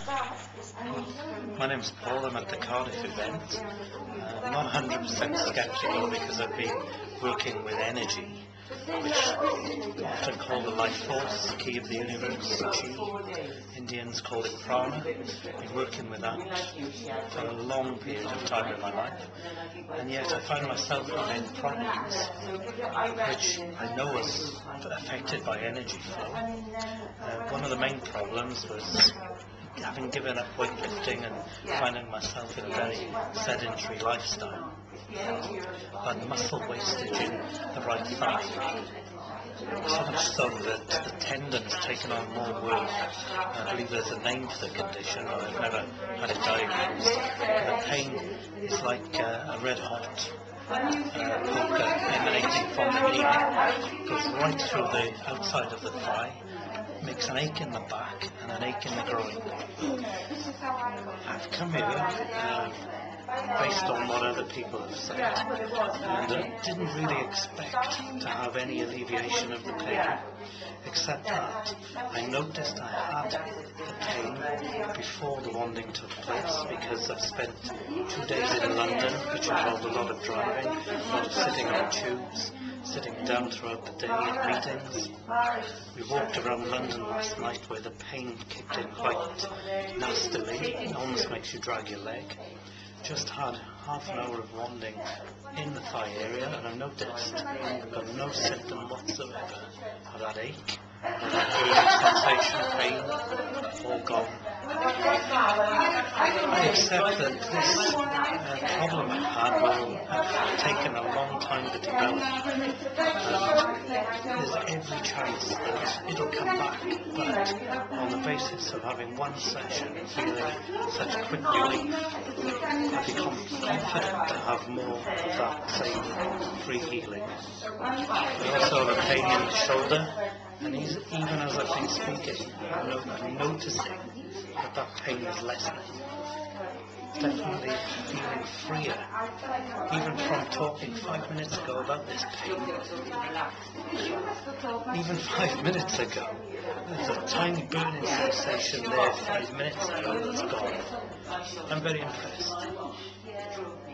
My name's Paul. I'm at the Cardiff event. I'm not 100% sceptical because I've been working with energy, which is often called the life force, key of the universe, chi. Indians call it prana. I've been working with that for a long period of time in my life, and yet I find myself having problems which I know was affected by energy flow. One of the main problems was having given up weightlifting and finding myself in a very sedentary lifestyle. But muscle wastage in the right thigh. So much so that the tendon has taken on more work. I believe there's a name for the condition, but I've never had it diagnosed. The pain is like a red hot poker emanating from the knee, goes right through the outside of the thigh, makes an ache in the back and an ache in the groin. I've come here based on what other people have said, and I didn't really expect to have any alleviation of the pain, except that I noticed I had the pain before the wanding took place, because I've spent 2 days in London, which involved a lot of driving, a lot of sitting on tubes, sitting down throughout the day in meetings. We walked around London last night where the pain kicked in quite nastily. It almost makes you drag your leg. Just had half an hour of wanding in the thigh area, and I noticed I've got no symptom whatsoever of that ache, of that burning sensation, pain, all gone. I accept that this problem I've had will have taken a long time to develop. There's every chance that it'll come back, but on the basis of having one session and feeling such quick relief, I've become confident to have more of that same free healing. I also have a pain in the shoulder, and even as I've been speaking, I'm noticing that pain is lessening. Definitely feeling freer, even from talking 5 minutes ago about this pain. Even 5 minutes ago, there's a tiny burning sensation there 5 minutes ago that's gone. I'm very impressed.